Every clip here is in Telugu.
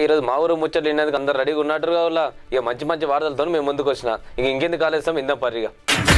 ఈరోజు మా ఊరు ముచ్చట్లు వినేందుకు అందరు రెడీగా ఉన్నట్టు కావాలా. ఇక మంచి మంచి వార్తలతో మేము ముందుకు వచ్చిన. ఇక ఇంకెందుకు ఆలస్యం, ఇందాం పరిగా.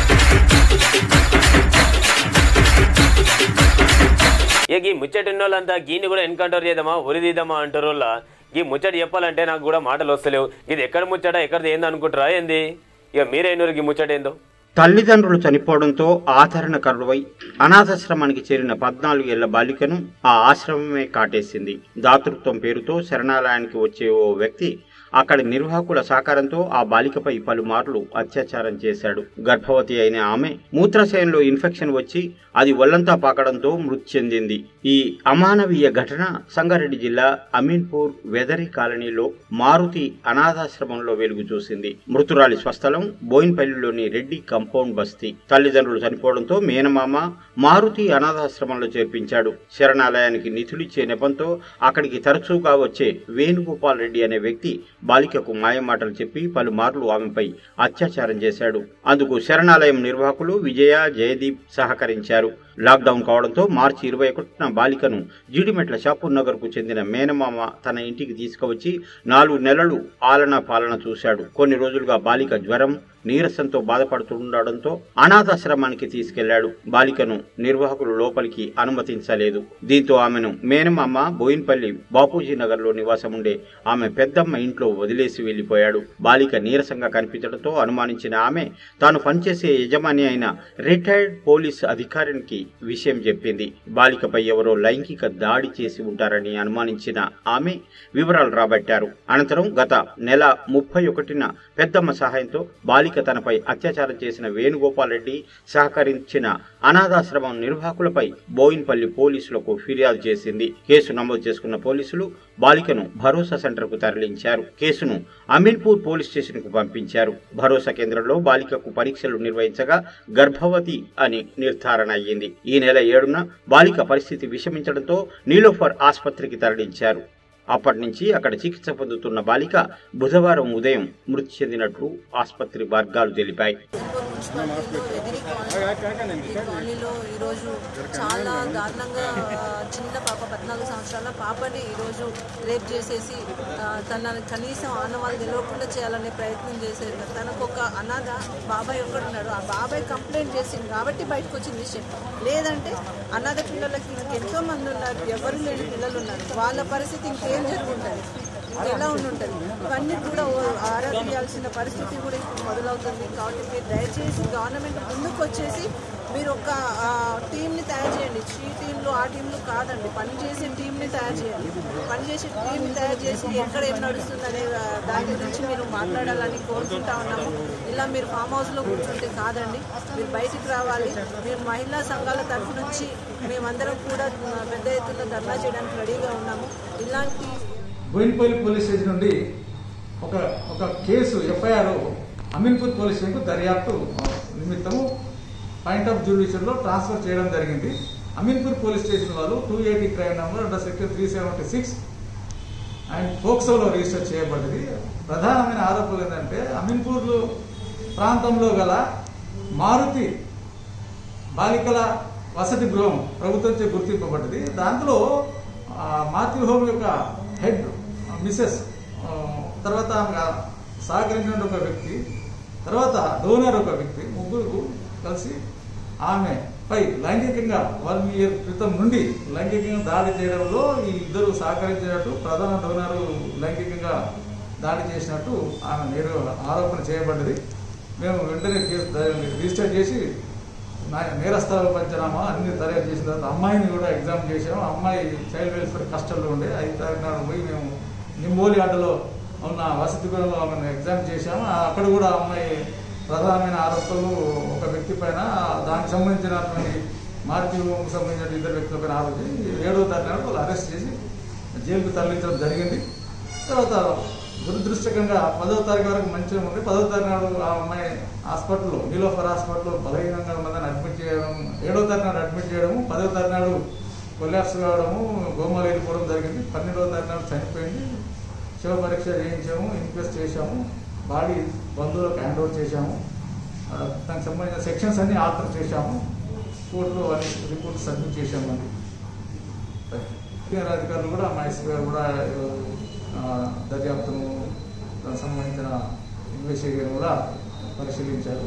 ఇక ఈ ముచ్చట ఉన్నోళ్ళంతా గీని కూడా ఎన్కౌంటర్ చేద్దామా ఉరిదీద్దామా అంటారు. ఈ ముచ్చట చెప్పాలంటే నాకు కూడా మాటలు వస్తలేవు. ఇది ఎక్కడ ముచ్చట, ఎక్కడిది ఏంది అనుకుంటారా ఏంది? ఇక మీరైనరు ఈ ముచ్చట ఏందో. తల్లిదండ్రులు చనిపోవడంతో ఆదరణ కరువై అనాథాశ్రమానికి చేరిన 14 ఏళ్ల బాలికను ఆ ఆశ్రమమే కాటేసింది. దాతృత్వం పేరుతో శరణాలయానికి వచ్చే ఓ వ్యక్తి అక్కడి నిర్వాహకుల సహకారంతో ఆ బాలికపై పలుమార్లు అత్యాచారం చేశాడు. గర్భవతి అయిన ఆమె మూత్రాశయంలో ఇన్ఫెక్షన్ వచ్చి అది ఒళ్లంతా పాకడంతో మృతి చెందింది. ఈ అమానవీయ ఘటన సంగారెడ్డి జిల్లా అమీన్పూర్ వెదరి కాలనీలో మారుతి అనాథాశ్రమంలో వెలుగు చూసింది. మృతురాలి స్వస్థలం బోయిన్పల్లిలోని రెడ్డి కంపౌండ్ బస్తీ. తల్లిదండ్రులు చనిపోవడంతో మేనమామ మారుతి అనాథాశ్రమంలో చేర్పించాడు. శరణాలయానికి నిధులిచ్చే నెపంతో అక్కడికి తరచుగా వచ్చే వేణుగోపాల్ రెడ్డి అనే వ్యక్తి బాలికకు మాయమాటలు చెప్పి పలుమార్లు ఆమెపై అత్యాచారం చేశాడు. అందుకు శరణాలయం నిర్వాహకులు విజయ, జయదీప్ సహకరించారు. లాక్డౌన్ కావడంతో మార్చి 21న బాలికను జీడిమెట్ల షాపూర్ నగర్ కు చెందిన మేనమామ తన ఇంటికి తీసుకువచ్చి 4 నెలలు ఆలన పాలన చూశాడు. కొన్ని రోజులుగా బాలిక జ్వరం, నీరసంతో బాధపడుతుండడంతో అనాథాశ్రమానికి తీసుకెళ్లాడు. బాలికను నిర్వాహకులు లోపలికి అనుమతించలేదు. దీంతో ఆమెను మేనమామ బోయిన్పల్లి బాపూజీ నగర్ లో నివాసం ఉండే ఆమె పెద్దమ్మ ఇంట్లో వదిలేసి వెళ్లిపోయాడు. బాలిక నీరసంగా కనిపించడంతో అనుమానించిన ఆమె తాను పనిచేసే యజమాని అయిన రిటైర్డ్ పోలీస్ అధికారికి విషయం చెప్పింది. బాలికపై ఎవరో లైంగిక దాడి చేసి ఉంటారని అనుమానించిన ఆమె వివరాలు రాబట్టారు. అనంతరం గత నెల 31న పెద్దమ్మ సహాయంతో బాలిక తనపై అత్యాచారం చేసిన వేణుగోపాల్ రెడ్డి సహకరించిన అనాథాశ్రమం నిర్వాహకులపై బోయిన్పల్లి పోలీసులకు ఫిర్యాదు చేసింది. కేసు నమోదు చేసుకున్న పోలీసులు బాలికను భరోసా సెంటర్ కు తరలించారు. కేసును అమీన్పూర్ పోలీస్ స్టేషన్ కు పంపించారు. భరోసా కేంద్రంలో బాలికకు పరీక్షలు నిర్వహించగా గర్భవతి అని నిర్ధారణ అయ్యింది. ఈ నెల 7న బాలిక పరిస్థితి విషమించడంతో నీలోఫర్ ఆసుపత్రికి తరలించారు. అప్పటి నుంచి అక్కడ చికిత్స పొందుతున్న బాలిక బుధవారం ఉదయం మృతి చెందినట్లు ఆసుపత్రి వర్గాలు తెలిపాయి. కాలనీలో ఈరోజు చాలా దారుణంగా చిన్న పాప 14 సంవత్సరాల పాపని ఈరోజు రేప్ చేసేసి తన కనీసం ఆనవాళ్ళు తెలియకుండా చేయాలనే ప్రయత్నం చేసేది. తనకు ఒక అనాథ బాబాయ్ ఒక్కడున్నాడు. ఆ బాబాయ్ కంప్లైంట్ చేసింది కాబట్టి బయటకు వచ్చిన విషయం. లేదంటే అనాథ పిల్లలకి ఇంకెంతో మంది ఉన్నారు, ఎవరు లేని పిల్లలు ఉన్నారు. వాళ్ళ పరిస్థితి ఇంకేం జరుగుంటుంది, ఇంకెలా ఉండుంటుంది. ఇవన్నీ కూడా ఆరా తీయాల్సిన పరిస్థితి కూడా ఇప్పుడు మొదలవుతుంది. కాబట్టి మీరు దయచేసి గవర్నమెంట్ ముందుకు వచ్చేసి మీరు ఒక టీంని తయారు చేయండి. ఈ టీంలో ఆ టీంలో కాదండి, పనిచేసే టీంని తయారు చేయండి. పనిచేసే టీంని తయారు చేసి ఎక్కడ ఏం నడుస్తుంది అనే దాని గురించి మీరు మాట్లాడాలని కోరుకుంటా ఉన్నాము. ఇలా మీరు ఫామ్ హౌస్లో కూర్చుంటే కాదండి, మీరు బయటికి రావాలి. మేము మహిళా సంఘాల తరఫు నుంచి మేమందరం కూడా పెద్ద ఎత్తున ధర్నా చేయడానికి రెడీగా ఉన్నాము. ఇలాంటి బోయిన్పల్లి పోలీస్ స్టేషన్ నుండి ఒక కేసు ఎఫ్ఐఆర్ అమీన్పూర్ పోలీస్ స్టేషన్కు దర్యాప్తు నిమిత్తము పాయింట్ ఆఫ్ జ్యుడిషియల్లో ట్రాన్స్ఫర్ చేయడం జరిగింది. అమీన్పూర్ పోలీస్ స్టేషన్ వాళ్ళు 280 crime number under section 376 and పోక్సోలో రిజిస్టర్ చేయబడింది. ప్రధానమైన ఆరోపణలు ఏంటంటే అమీన్పూర్ ప్రాంతంలో గల మారుతి బాలికల వసతి గృహం ప్రభుత్వంచే గుర్తింపబడ్డది. దాంట్లో మారుతి హోమ్ యొక్క హెడ్ మిసెస్, తర్వాత సహకరించిన ఒక వ్యక్తి, తర్వాత డోనర్ ఒక వ్యక్తి, ముగ్గురు కలిసి ఆమెపై లైంగికంగా 1 year క్రితం నుండి లైంగికంగా దాడి చేయడంలో ఈ ఇద్దరు సహకరించినట్టు, ప్రధాన డోనరు లైంగికంగా దాడి చేసినట్టు ఆమె ఆరోపణ చేయబడ్డది. మేము వెంటనే కేసు రిజిస్టర్ చేసి నేరస్థల పంచనామా అన్ని దర్యాప్తు చేసిన తర్వాత అమ్మాయిని కూడా ఎగ్జామ్ చేసాము. అమ్మాయి చైల్డ్ వెల్ఫేర్ కస్టడీలో ఉండే 5 తారీఖు నాడు పోయి మేము నింబోలి ఆటలో ఉన్న వసతి గృహంలో ఆమెను ఎగ్జామ్ చేశాము. అక్కడ కూడా అమ్మాయి ప్రధానమైన ఆరోపణలు ఒక వ్యక్తి పైన, దానికి సంబంధించినటువంటి మారుతికి సంబంధించిన 2 వ్యక్తుల పైన ఆరోపించి 7వ తారీఖు నాడు వాళ్ళు అరెస్ట్ చేసి జైలుకు తరలించడం జరిగింది. తర్వాత దురదృష్టకంగా 10వ తారీఖు వరకు మంచిగా ఉంది. 10వ తారీఖు నాడు ఆ అమ్మాయి హాస్పిటల్లో, నీలోఫర్ హాస్పిటల్లో బలహీనంగా ఉన్నదని అడ్మిట్ చేయడం, 7వ తారీఖు నాడు అడ్మిట్ చేయడము, 10వ తారీఖు నాడు కొలాప్స్ కావడము, గోమాలు వెళ్ళిపోవడం జరిగింది. 12వ తారీఖు నాడు చనిపోయింది. శవ పరీక్ష చేయించాము, ఇన్క్వెస్ట్ చేశాము, బాడీ బంధువులకు హ్యాండ్ ఓవర్ చేశాము. దానికి సంబంధించిన సెక్షన్స్ అన్ని ఆల్టర్ చేశాము. కోర్టులో అన్ని రిపోర్ట్ సబ్మిట్ చేశామండి. అధికారులు కూడా మా ఎస్పీ గారు కూడా దర్యాప్తును దానికి సంబంధించిన ఇన్వెస్టిగేషన్ కూడా పరిశీలించారు.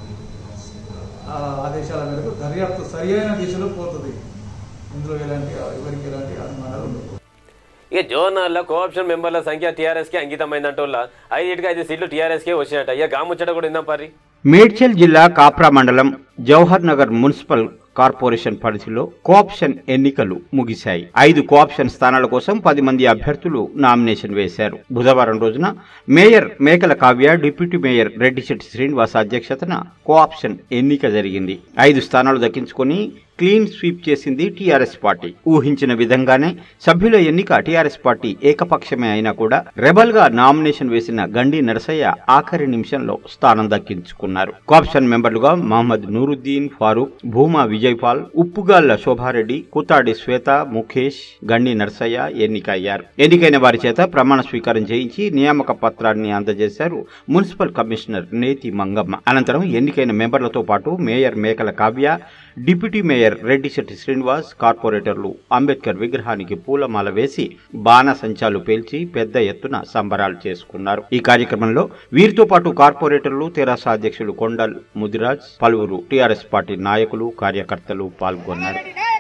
ఆదేశాల మేరకు దర్యాప్తు సరియైన దిశలో పోతుంది. ఇందులో ఎవరికి ఎలాంటి అనుమానాలు ఉండవు. ఇక జోర్నల్లో కోఆప్షన్ మెంబర్ల సంఖ్య టీఆర్ఎస్కే అంకితమైందంటోళ్ళ 5 సీట్లు టీఆర్ఎస్కే వచ్చినట్ట. ఇక గాముచ్చట కూడా ఇందాం పరి. మేడ్చల్ జిల్లా కాప్రా మండలం జవహర్ నగర్ మున్సిపల్ కార్పొరేషన్ పరిధిలో కోఆప్షన్ ఎన్నికలు ముగిశాయి. 5 కోఆప్షన్ స్థానాల కోసం 10 మంది అభ్యర్థులు నామినేషన్ వేశారు. బుధవారం రోజున mayor Mekala Kavya, deputy mayor Reddishetti Srinivas అధ్యక్షతన కోఆప్షన్ ఎన్నిక జరిగింది. 5 స్థానాలు దక్కించుకుని క్లీన్ స్వీప్ చేసింది టీఆర్ఎస్ పార్టీ. ఊహించిన విధంగానే సభ్యుల ఎన్నిక టీఆర్ఎస్ పార్టీ ఏకపక్షమే అయినా కూడా రెబల్ గా నామినేషన్ వేసిన గండి నరసయ్య ఆఖరి నిమిషంలో స్థానం దక్కించుకున్నారు. కోఆప్షన్ మెంబర్లుగా మహమ్మద్ నూరుద్దీన్ ఫారూక్, భూమా విజయపాల్, ఉప్పుగాళ్ల శోభారెడ్డి, కుతాడి శ్వేత, ముఖేష్, గండి నరసయ్య ఎన్నికయ్యారు. ఎన్నికైన వారి చేత ప్రమాణ స్వీకారం చేయించి నియామక పత్రాన్ని అందజేశారు మున్సిపల్ కమిషనర్ నేతి మంగమ్మ. అనంతరం ఎన్నికైన మెంబర్లతో పాటు mayor Mekala Kavya, deputy mayor Reddishetti Srinivas, కార్పొరేటర్లు అంబేద్కర్ విగ్రహానికి పూలమాల వేసి బాణసంచాలు పేల్చి పెద్ద ఎత్తున సంబరాలు చేసుకున్నారు. ఈ కార్యక్రమంలో వీరితో పాటు కార్పొరేటర్లు, తెరాస అధ్యక్షులు కొండల్ ముదిరాజ్, పలువురు టీఆర్ఎస్ పార్టీ నాయకులు, కార్యకర్తలు పాల్గొన్నారు.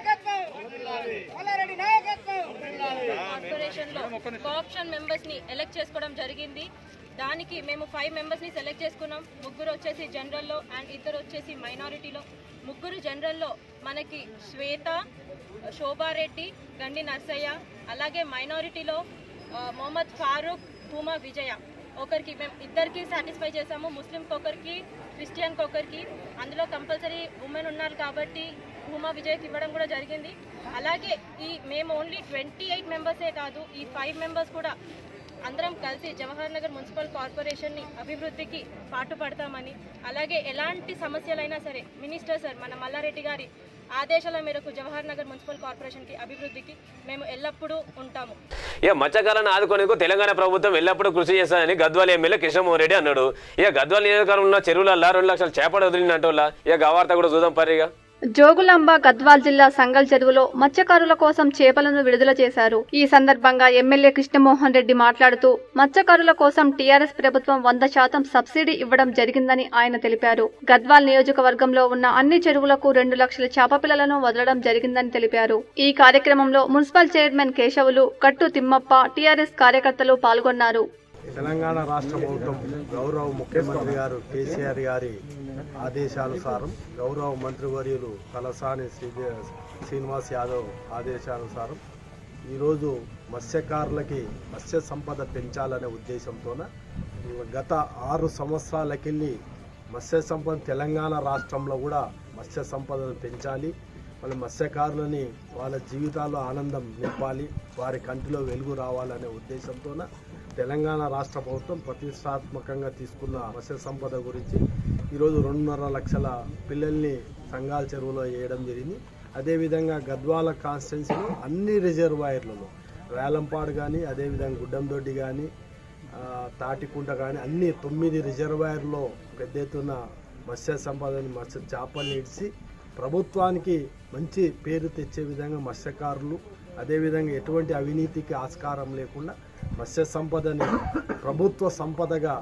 కోఆప్షన్ మెంబర్స్ ని ఎలక్ట్ చేసుకోవడం జరిగింది. దానికి మేము 5 మెంబర్స్ ని సెలెక్ట్ చేసుకున్నాం. 3 వచ్చేసి జనరల్లో అండ్ 2 వచ్చేసి మైనారిటీలో. 3 జనరల్లో మనకి శ్వేత, శోభారెడ్డి, గండి నర్సయ్య, అలాగే మైనారిటీలో మొహమ్మద్ ఫారూక్, భూమా విజయ. ఒకరికి మేము 2కి సాటిస్ఫై చేసాము, ముస్లింకి ఒకరికి, క్రిస్టియన్కి ఒకరికి. అందులో కంపల్సరీ ఉమెన్ ఉన్నారు కాబట్టి భూమా విజయ్కి ఇవ్వడం కూడా జరిగింది. అలాగే మేము ఓన్లీ 28 మెంబర్సే కాదు, ఈ 5 మెంబర్స్ కూడా అందరం కలిసి జవహర్ నగర్ మున్సిపల్ కార్పొరేషన్ని అభివృద్ధికి పాటుపడతామని, అలాగే ఎలాంటి సమస్యలైనా సరే మినిస్టర్ సార్ మన మల్లారెడ్డి గారి ఆదేశాల మేరకు జవహర్ నగర్ మున్సిపల్ కార్పొరేషన్కి అభివృద్ధికి మేము ఎల్లప్పుడూ ఉంటాము. ఇక మత్స్యకారులను ఆదుకునేందుకు తెలంగాణ ప్రభుత్వం ఎల్లప్పుడూ కృషి చేస్తానని గద్వాల ఎమ్మెల్యే కృష్ణమోహన్ రెడ్డి అన్నాడు. ఇక గద్వాల నియోజకవర్గంలో ఉన్న చెరువులలో 2 లక్షల చేపలు వదిలినట్టోళ్ళ. ఇక ఆ వార్త కూడా చూద్దాం పరిగా. జోగులాంబ గద్వాల్ జిల్లా సంగల్ చెరువులో మత్స్యకారుల కోసం చేపలను విడుదల చేశారు. ఈ సందర్భంగా ఎమ్మెల్యే కృష్ణమోహన్ రెడ్డి మాట్లాడుతూ మత్స్యకారుల కోసం టీఆర్ఎస్ ప్రభుత్వం 100% సబ్సిడీ ఇవ్వడం జరిగిందని ఆయన తెలిపారు. గద్వాల్ నియోజకవర్గంలో ఉన్న అన్ని చెరువులకు 2 లక్షల చేప పిల్లలను వదలడం జరిగిందని తెలిపారు. ఈ కార్యక్రమంలో మున్సిపల్ చైర్మన్ కేశవులు, కట్టు తిమ్మప్ప, టీఆర్ఎస్ కార్యకర్తలు పాల్గొన్నారు. తెలంగాణ రాష్ట్ర ప్రభుత్వం గౌరవ ముఖ్యమంత్రి గారు కేసీఆర్ గారి ఆదేశానుసారం, గౌరవ మంత్రివర్యులు తలసాని శ్రీనివాస్ యాదవ్ ఆదేశానుసారం ఈరోజు మత్స్యకారులకి మత్స్య సంపద పెంచాలనే ఉద్దేశంతోన గత 6 సంవత్సరాలకెళ్ళి మత్స్య సంపద తెలంగాణ రాష్ట్రంలో కూడా మత్స్య సంపదను పెంచాలి, వాళ్ళ మత్స్యకారులని వాళ్ళ జీవితాల్లో ఆనందం నింపాలి, వారి కంటిలో వెలుగు రావాలనే ఉద్దేశంతోన తెలంగాణ రాష్ట్ర ప్రభుత్వం ప్రతిష్టాత్మకంగా తీసుకున్న మత్స్య సంపద గురించి ఈరోజు 2.5 లక్షల పిల్లల్ని సంగాల్ చెరువులో వేయడం జరిగింది. అదేవిధంగా గద్వాల కాన్స్టిట్యున్సీలో అన్ని రిజర్వాయర్లలో వేలంపాడు కానీ, అదేవిధంగా గుడ్డందొడ్డి కానీ, తాటికుంట కానీ అన్ని 9 రిజర్వాయర్లో పెద్ద ఎత్తున మత్స్య సంపదని, మత్స్య చేపల్ని ఇడిచి ప్రభుత్వానికి మంచి పేరు తెచ్చే విధంగా మత్స్యకారులు, అదేవిధంగా ఎటువంటి అవినీతికి ఆస్కారం లేకుండా మత్స్య సంపదని ప్రభుత్వ సంపదగా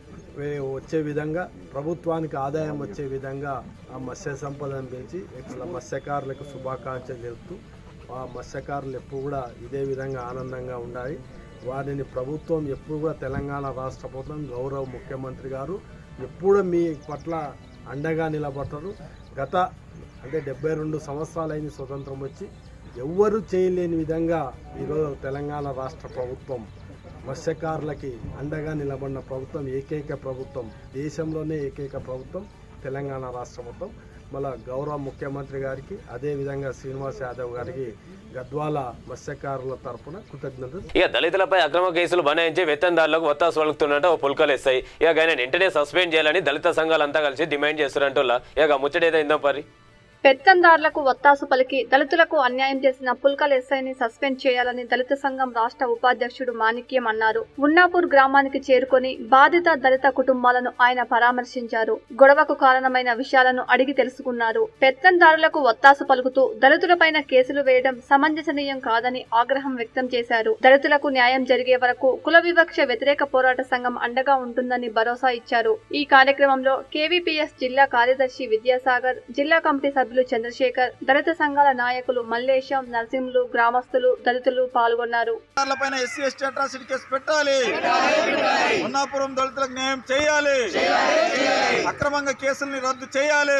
వచ్చే విధంగా, ప్రభుత్వానికి ఆదాయం వచ్చే విధంగా ఆ మత్స్య సంపదను పెంచి మత్స్యకారులకు శుభాకాంక్షలు తెలుపుతూ ఆ మత్స్యకారులు ఎప్పుడు కూడా ఇదే విధంగా ఆనందంగా ఉండాలి. వారిని ప్రభుత్వం ఎప్పుడు కూడా తెలంగాణ రాష్ట్ర ప్రభుత్వం గౌరవ ముఖ్యమంత్రి గారు ఎప్పుడు మీ పట్ల అండగా నిలబడతారు. గత అంటే 72 సంవత్సరాలైన స్వతంత్రం వచ్చి ఎవ్వరూ చేయలేని విధంగా ఈరోజు తెలంగాణ రాష్ట్ర ప్రభుత్వం మత్స్యకారులకి అండగా నిలబడిన ప్రభుత్వం, ఏకైక ప్రభుత్వం, దేశంలోనే ఏకైక ప్రభుత్వం తెలంగాణ రాష్ట్ర ప్రభుత్వం. మళ్ళా గౌరవ ముఖ్యమంత్రి గారికి, అదేవిధంగా శ్రీనివాస్ యాదవ్ గారికి గద్వాల మత్స్యకారుల తరఫున కృతజ్ఞతలు. ఇక దళితులపై అక్రమ కేసులు బనాయించి వేతనదారులకు ఒత్తాసు వలుకుతున్నట్టు ఓ పుల్కలేస్తాయి. ఇక ఆయన వెంటనే సస్పెండ్ చేయాలని దళిత సంఘాలంతా కలిసి డిమాండ్ చేస్తున్నట్టు ఇక ముచ్చటేదో ఇందాం పరి. పెత్తందారులకు ఒత్తాసు పలికి దళితులకు అన్యాయం చేసిన పుల్కల్ ఎస్ఐని సస్పెండ్ చేయాలని దళిత సంఘం రాష్ట్ర ఉపాధ్యక్షుడు మాణిక్యం అన్నారు. ఉన్నాపూర్ గ్రామానికి చేరుకొని బాధిత దళిత కుటుంబాలను ఆయన పరామర్శించారు. గొడవకు కారణమైన విషయాలను అడిగి తెలుసుకున్నారు. పెత్తందారులకు ఒత్తాసు పలుకుతూ దళితులపైన కేసులు వేయడం సమంజసనీయం కాదని ఆగ్రహం వ్యక్తం చేశారు. దళితులకు న్యాయం జరిగే వరకు కుల వివక్ష వ్యతిరేక పోరాట సంఘం అండగా ఉంటుందని భరోసా ఇచ్చారు. ఈ కార్యక్రమంలో కేవీపీఎస్ జిల్లా కార్యదర్శి విద్యాసాగర్, జిల్లా కమిటీ సభ్యులు చంద్రశేఖర్, దళిత సంఘాల నాయకులు మల్లేశం, నరసింహులు, గ్రామస్తులు, దళితులు పాల్గొన్నారు. ఎస్సీ ఎస్టీ అట్రాసిటీ కేసు పెట్టాలి, ఉన్నాపురం దళితులకు న్యాయం చేయాలి, అక్రమంగా కేసుల్ని రద్దు చేయాలి,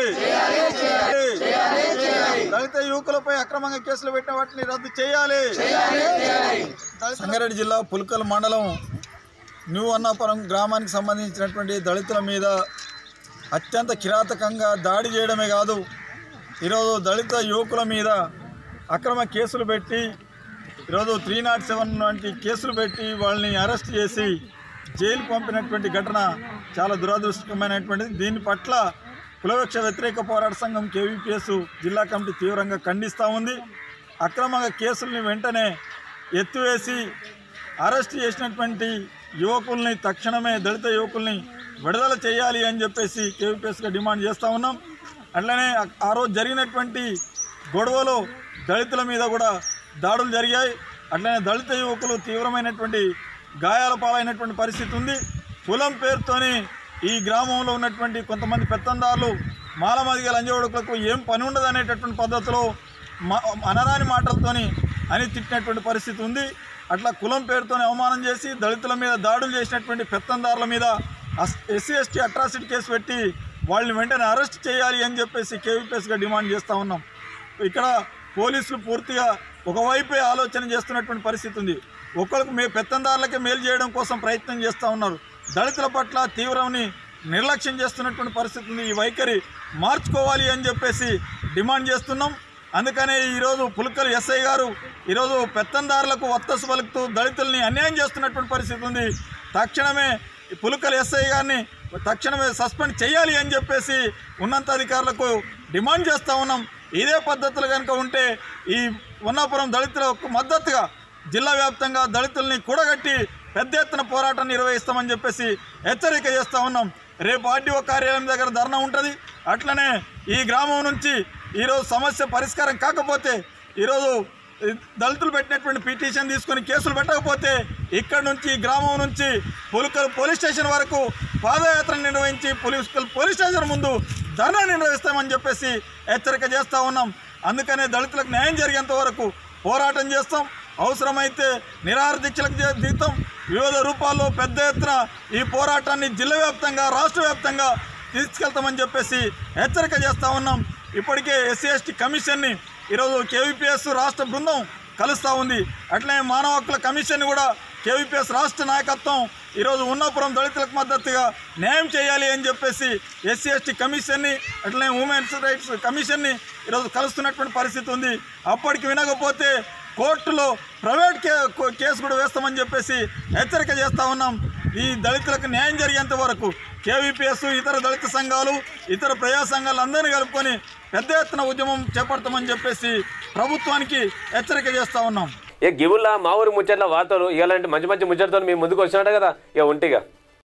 దళిత యువకులపై అక్రమంగా కేసులు పెట్టిన వాటిని రద్దు చేయాలి. సంగారెడ్డి జిల్లా పుల్కల్ మండలం న్యూ అన్నాపురం గ్రామానికి సంబంధించినటువంటి దళితుల మీద అత్యంత కిరాతకంగా దాడి చేయడమే కాదు, ఈరోజు దళిత యువకుల మీద అక్రమ కేసులు పెట్టి ఈరోజు 307 వంటి కేసులు పెట్టి వాళ్ళని అరెస్ట్ చేసి జైలు పంపినటువంటి ఘటన చాలా దురదృష్టకరమైనటువంటిది. దీని పట్ల కులవివక్ష వ్యతిరేక పోరాట సంఘం కేవీపీఎస్ జిల్లా కమిటీ తీవ్రంగా ఖండిస్తూ ఉంది. అక్రమంగా కేసుల్ని వెంటనే ఎత్తివేసి అరెస్ట్ చేసినటువంటి యువకుల్ని తక్షణమే దళిత యువకుల్ని విడుదల చేయాలి అని చెప్పేసి కేవీపీఎస్గా డిమాండ్ చేస్తూ ఉన్నాం. అట్లనే ఆ రోజు జరిగినటువంటి గొడవలో దళితుల మీద కూడా దాడులు జరిగాయి. అట్లనే దళిత యువకులు తీవ్రమైనటువంటి గాయాల పాలైనటువంటి పరిస్థితి ఉంది. కులం పేరుతోని ఈ గ్రామంలో ఉన్నటువంటి కొంతమంది పెత్తందారులు మాలమదిగ లంజోడుకులకు ఏం పని ఉండదు అనేటటువంటి పద్ధతిలో అనరాని మాటలతోని అని తిట్టినటువంటి పరిస్థితి ఉంది. అట్లా కులం పేరుతోని అవమానం చేసి దళితుల మీద దాడులు చేసినటువంటి పెత్తందారుల మీద ఎస్సీ ఎస్టీ అట్రాసిటీ కేసు పెట్టి వాళ్ళని వెంటనే అరెస్ట్ చేయాలి అని చెప్పేసి కేవీపీఎస్గా డిమాండ్ చేస్తూ ఉన్నాం. ఇక్కడ పోలీసులు పూర్తిగా ఒకవైపే ఆలోచన చేస్తున్నటువంటి పరిస్థితి ఉంది. ఒకరికి పెత్తందారులకే మేలు చేయడం కోసం ప్రయత్నం చేస్తూ ఉన్నారు. దళితుల పట్ల తీవ్రమని నిర్లక్ష్యం చేస్తున్నటువంటి పరిస్థితి ఉంది. ఈ వైఖరి మార్చుకోవాలి అని చెప్పేసి డిమాండ్ చేస్తున్నాం. అందుకనే ఈరోజు పుల్కల్ ఎస్ఐ గారు ఈరోజు పెత్తందారులకు ఒత్తాసు పలుకుతూ దళితుల్ని అన్యాయం చేస్తున్నటువంటి పరిస్థితి ఉంది. తక్షణమే పుల్కల్ ఎస్ఐ గారిని తక్షణమే సస్పెండ్ చేయాలి అని చెప్పేసి ఉన్నతాధికారులకు డిమాండ్ చేస్తూ ఉన్నాం. ఇదే పద్ధతులు కనుక ఉంటే ఈ ఉన్నాపురం దళితులకు మద్దతుగా జిల్లా వ్యాప్తంగా దళితుల్ని కూడగట్టి పెద్ద ఎత్తున పోరాటం నిర్వహిస్తామని చెప్పేసి హెచ్చరిక చేస్తూ ఉన్నాం. రేపు ఆర్డీఓ కార్యాలయం దగ్గర ధర్నా ఉంటుంది. అట్లనే ఈ గ్రామం నుంచి ఈరోజు సమస్య పరిష్కారం కాకపోతే ఈరోజు దళితులు పెట్టినటువంటి పిటిషన్ తీసుకొని కేసులు పెట్టకపోతే ఇక్కడ నుంచి గ్రామం నుంచి పుల్కల్ పోలీస్ స్టేషన్ వరకు పాదయాత్ర నిర్వహించి పోలీస్ స్టేషన్ ముందు ధర్నా నిర్వహిస్తామని చెప్పేసి హెచ్చరిక చేస్తూ ఉన్నాం. అందుకనే దళితులకు న్యాయం జరిగేంత వరకు పోరాటం చేస్తాం. అవసరమైతే నిరాహార దీక్షలకు దిగుతాం. వివిధ రూపాల్లో పెద్ద ఎత్తున ఈ పోరాటాన్ని జిల్లా వ్యాప్తంగా రాష్ట్ర వ్యాప్తంగా తీసుకెళ్తామని చెప్పేసి హెచ్చరిక చేస్తూ ఉన్నాం. ఇప్పటికే ఎస్సీ ఎస్టీ కమిషన్ని ఈరోజు కేవీపీఎస్ రాష్ట్ర బృందం కలుస్తూ ఉంది. అట్లనే మానవ హక్కుల కమిషన్ కూడా కేవీపీఎస్ రాష్ట్ర నాయకత్వం ఈరోజు ఉన్నాపురం దళితులకు మద్దతుగా న్యాయం చేయాలి అని చెప్పేసి ఎస్సీ ఎస్టీ కమిషన్ని అట్లనే ఉమెన్స్ రైట్స్ కమిషన్ని ఈరోజు కలుస్తున్నటువంటి పరిస్థితి ఉంది. అప్పటికి వినకపోతే కోర్టులో ప్రైవేట్ కేసు కూడా వేస్తామని చెప్పేసి హెచ్చరిక చేస్తూ ఉన్నాం. ఈ దళితులకు న్యాయం జరిగేంత వరకు కేవీపీఎస్ ఇతర దళిత సంఘాలు ఇతర ప్రజా సంఘాలు అందరినీ కలుపుకొని పెద్ద ఎత్తున ఉద్యమం చేపడతామని చెప్పేసి ప్రభుత్వానికి హెచ్చరిక చేస్తూ ఉన్నాం. గివుల్లా మా ఊరి ముచ్చట్ల వార్తలు ఇలాంటి మంచి మంచి ముచ్చటతో మేము ముందుకు వచ్చినట్టు కదా ఇక ఉంటిగా.